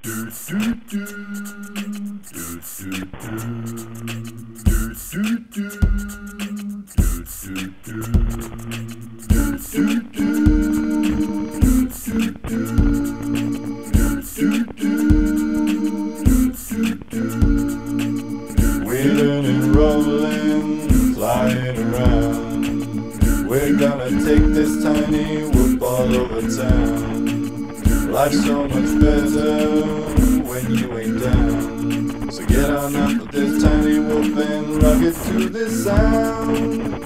Wheeling and rolling, flying around. We're gonna take this tiny whoop all over town. Life's so much better when you ain't down. So get on up with this tiny whoop and rock it to this sound.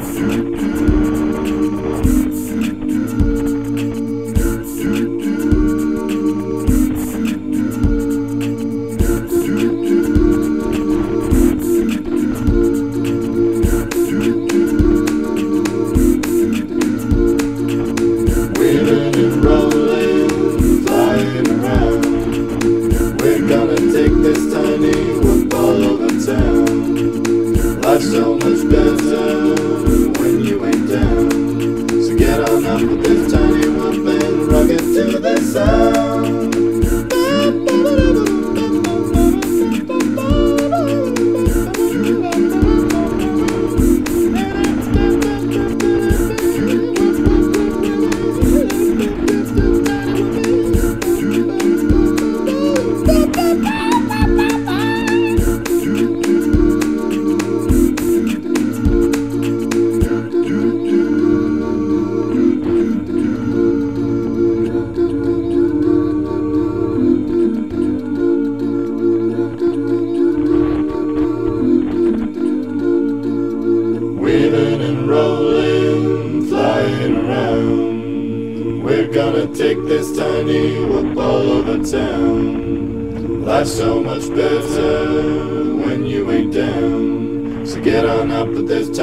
Wheeling and rolling, flying around. We're gonna take this tiny whoop all over town. Life's so much better when you ain't down. So get on up with this tiny whoop and rock it to the sound. Wheeling and rolling, flying around. We're gonna take this tiny whoop all over town. Life's so much better when you ain't down. So get on up with this